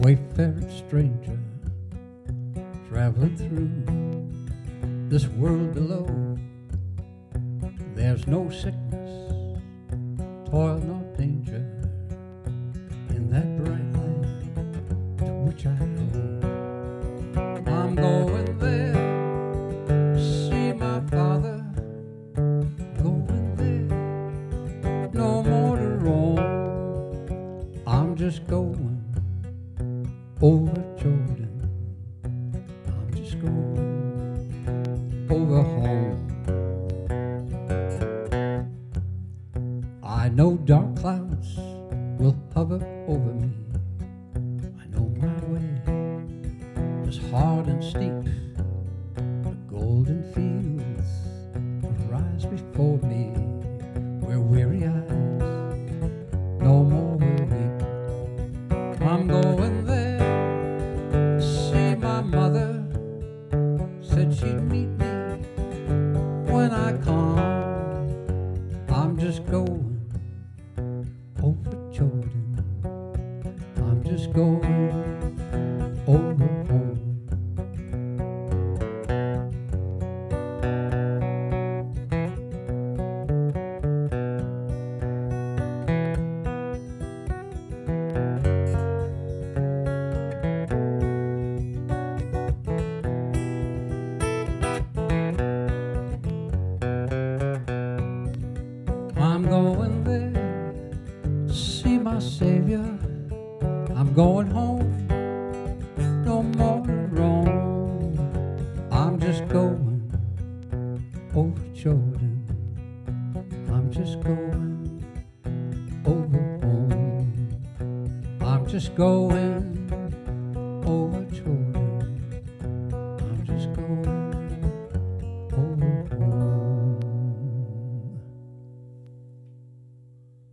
wayfaring stranger, traveling through this world below. There's no sickness, toil, nor danger in that bright land to which I go. I'm going there to see my Father, going there no more to roam. I'm just going over Jordan, I'm just going over home. I know dark clouds will hover over me, I know my way is hard and steep. The golden fields will rise before me, where weary eyes no more will weep. I'm going there to see my mother, said she'd meet me when I come. I'm just going over Jordan, I'm just going over home. I'm going there to see my Savior. I'm going home, no more to roam. I'm just going over Jordan, I'm just going over home. I'm just going over Jordan, I'm just going